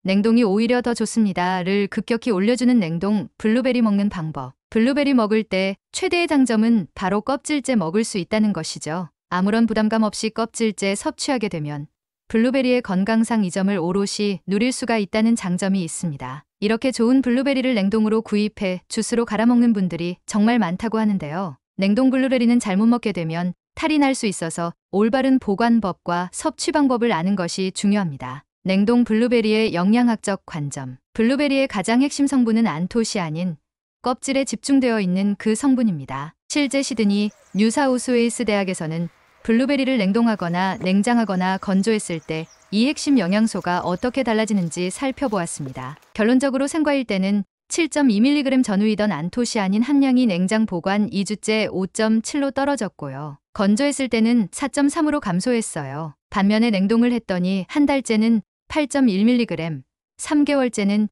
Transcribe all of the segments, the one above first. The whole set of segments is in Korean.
냉동이 오히려 더 좋습니다를 급격히 올려주는 냉동 블루베리 먹는 방법. 블루베리 먹을 때 최대의 장점은 바로 껍질째 먹을 수 있다는 것이죠. 아무런 부담감 없이 껍질째 섭취하게 되면 블루베리의 건강상 이 점을 오롯이 누릴 수가 있다는 장점이 있습니다. 이렇게 좋은 블루베리를 냉동으로 구입해 주스로 갈아 먹는 분들이 정말 많다고 하는데요. 냉동 블루베리는 잘못 먹게 되면 탈이 날 수 있어서 올바른 보관법과 섭취 방법을 아는 것이 중요합니다. 냉동 블루베리의 영양학적 관점. 블루베리의 가장 핵심 성분은 안토시아닌, 껍질에 집중되어 있는 그 성분입니다. 실제 시드니 뉴사우스웨일스 대학에서는 블루베리를 냉동하거나 냉장하거나 건조했을 때 이 핵심 영양소가 어떻게 달라지는지 살펴보았습니다. 결론적으로 생과일 때는 7.2mg 전후이던 안토시아닌 함량이 냉장 보관 2주째 5.7로 떨어졌고요. 건조했을 때는 4.3으로 감소했어요. 반면에 냉동을 했더니 한 달째는 8.1mg, 3개월째는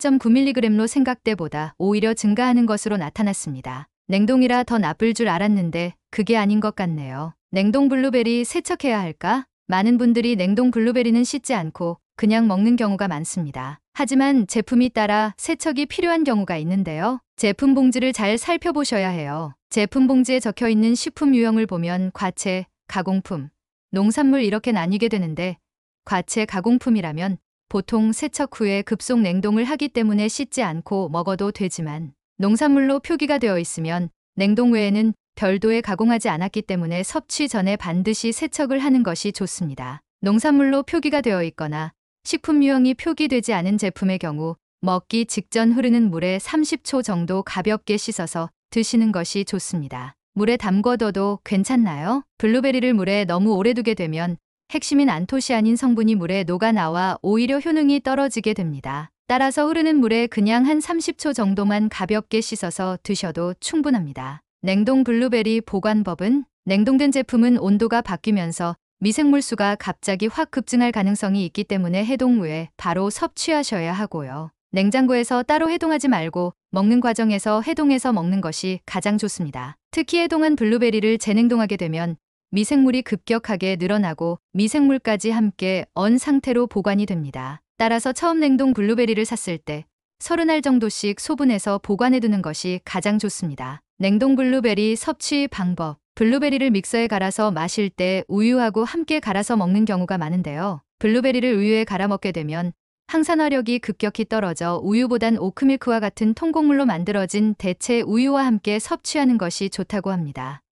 7.9mg로 생각대보다 오히려 증가하는 것으로 나타났습니다. 냉동이라 더 나쁠 줄 알았는데 그게 아닌 것 같네요. 냉동 블루베리 세척해야 할까? 많은 분들이 냉동 블루베리는 씻지 않고 그냥 먹는 경우가 많습니다. 하지만 제품이 따라 세척이 필요한 경우가 있는데요. 제품 봉지를 잘 살펴보셔야 해요. 제품 봉지에 적혀 있는 식품 유형을 보면 과채, 가공품, 농산물 이렇게 나뉘게 되는데 과채 가공품이라면 보통 세척 후에 급속 냉동을 하기 때문에 씻지 않고 먹어도 되지만 농산물로 표기가 되어 있으면 냉동 외에는 별도의 가공하지 않았기 때문에 섭취 전에 반드시 세척을 하는 것이 좋습니다. 농산물로 표기가 되어 있거나 식품 유형이 표기되지 않은 제품의 경우 먹기 직전 흐르는 물에 30초 정도 가볍게 씻어서 드시는 것이 좋습니다. 물에 담궈둬도 괜찮나요? 블루베리를 물에 너무 오래 두게 되면 핵심인 안토시아닌 성분이 물에 녹아나와 오히려 효능이 떨어지게 됩니다. 따라서 흐르는 물에 그냥 한 30초 정도만 가볍게 씻어서 드셔도 충분합니다. 냉동 블루베리 보관법은 냉동된 제품은 온도가 바뀌면서 미생물 수가 갑자기 확 급증할 가능성이 있기 때문에 해동 후에 바로 섭취하셔야 하고요. 냉장고에서 따로 해동하지 말고 먹는 과정에서 해동해서 먹는 것이 가장 좋습니다. 특히 해동한 블루베리를 재냉동하게 되면 미생물이 급격하게 늘어나고 미생물까지 함께 언 상태로 보관이 됩니다. 따라서 처음 냉동 블루베리를 샀을 때 30알 정도씩 소분해서 보관해 두는 것이 가장 좋습니다. 냉동 블루베리 섭취 방법. 블루베리를 믹서에 갈아서 마실 때 우유하고 함께 갈아서 먹는 경우가 많은데요. 블루베리를 우유에 갈아 먹게 되면 항산화력이 급격히 떨어져 우유보단 오크밀크와 같은 통곡물로 만들어진 대체 우유와 함께 섭취하는 것이 좋다고 합니다.